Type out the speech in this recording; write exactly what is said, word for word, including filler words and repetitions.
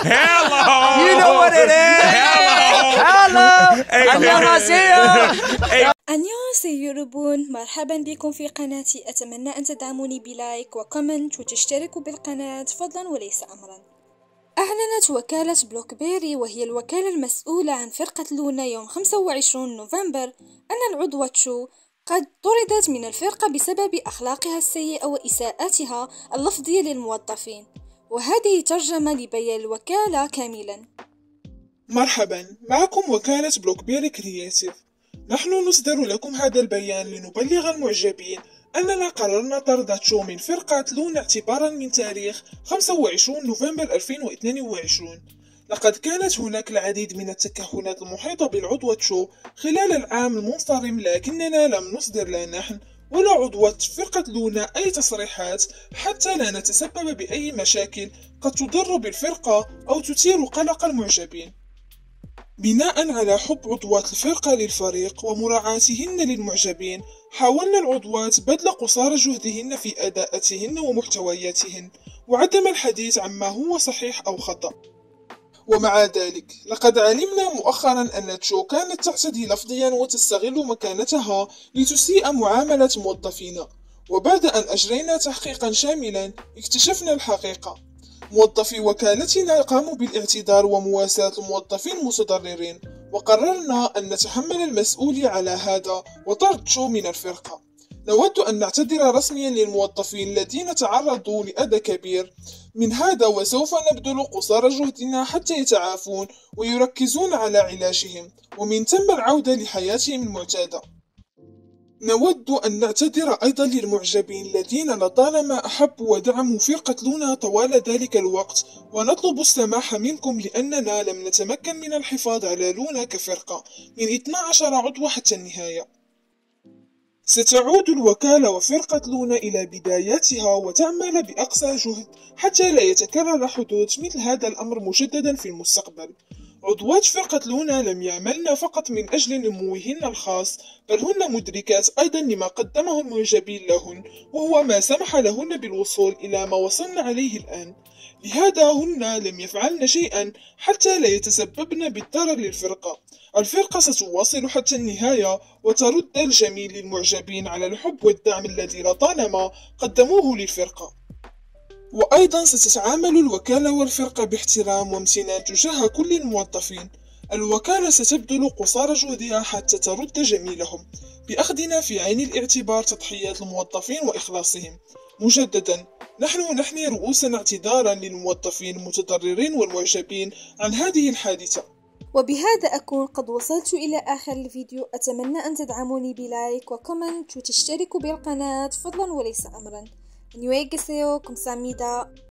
Hello. You know what it is. Hello. Hello. 안녕하세요. 안녕하세요 여러분، مرحبا بكم في قناتي. أتمنى أن تدعموني بلايك وكومنت وتشتركوا بالقناة فضلا وليس أمرا. أعلنت وكالة بلوك بيري، وهي الوكالة المسؤولة عن فرقة لونا، يوم خمسة وعشرين نوفمبر أن العضوة تشو قد طردت من الفرقة بسبب أخلاقها السيئة وإساءتها اللفظية للموظفين، وهذه ترجمة لبيان الوكالة كاملا. مرحبا، معكم وكالة بلوك بيري كرياتيف. نحن نصدر لكم هذا البيان لنبلغ المعجبين أننا قررنا طرد تشو من فرقة لونا اعتبارا من تاريخ خمسة وعشرين نوفمبر ألفين واثنين وعشرين. لقد كانت هناك العديد من التكهنات المحيطة بالعضوة تشو خلال العام المنصرم، لكننا لم نصدر لا نحن ولا عضوة فرقة لونا أي تصريحات حتى لا نتسبب بأي مشاكل قد تضر بالفرقة أو تثير قلق المعجبين. بناء على حب عضوات الفرقة للفريق ومراعاتهن للمعجبين، حاولنا العضوات بذل قصارى جهدهن في أداءاتهن ومحتوياتهن وعدم الحديث عما هو صحيح أو خطأ. ومع ذلك لقد علمنا مؤخرا أن تشو كانت تعتدي لفظيا وتستغل مكانتها لتسيء معاملة موظفينا، وبعد أن أجرينا تحقيقا شاملا اكتشفنا الحقيقة. موظفي وكالتنا قاموا بالاعتذار ومواساة الموظفين المتضررين، وقررنا أن نتحمل المسؤولية على هذا وطرد تشو من الفرقة. نود أن نعتذر رسميا للموظفين الذين تعرضوا لأذى كبير من هذا، وسوف نبذل قصارى جهدنا حتى يتعافون ويركزون على علاجهم ومن ثم العودة لحياتهم المعتادة. نود أن نعتذر أيضا للمعجبين الذين لطالما أحبوا ودعموا فرقة لونا طوال ذلك الوقت، ونطلب السماح منكم لأننا لم نتمكن من الحفاظ على لونا كفرقة من اثني عشر عضو حتى النهاية. ستعود الوكالة وفرقة لونا إلى بداياتها وتعمل بأقصى جهد حتى لا يتكرر حدوث مثل هذا الأمر مجددا في المستقبل. عضوات فرقة لونا لم يعملن فقط من أجل نموهن الخاص، بل هن مدركات أيضا لما قدمه المعجبين لهن، وهو ما سمح لهن بالوصول إلى ما وصلن عليه الآن. لهذا هن لم يفعلن شيئا حتى لا يتسببن بالضرر للفرقة. الفرقة ستواصل حتى النهاية وترد الجميل للمعجبين على الحب والدعم الذي لطالما قدموه للفرقة. وأيضا ستتعامل الوكالة والفرقة باحترام وامتنان تجاه كل الموظفين. الوكالة ستبذل قصارى جهدها حتى ترد جميلهم، بأخذنا في عين الاعتبار تضحيات الموظفين وإخلاصهم. مجددا نحن نحني رؤوسنا اعتذارا للموظفين المتضررين والمعجبين عن هذه الحادثة. وبهذا أكون قد وصلت إلى آخر الفيديو. أتمنى أن تدعموني بلايك وكومنت وتشتركوا بالقناة فضلا وليس أمرا. 안녕히 계세요. 감사합니다.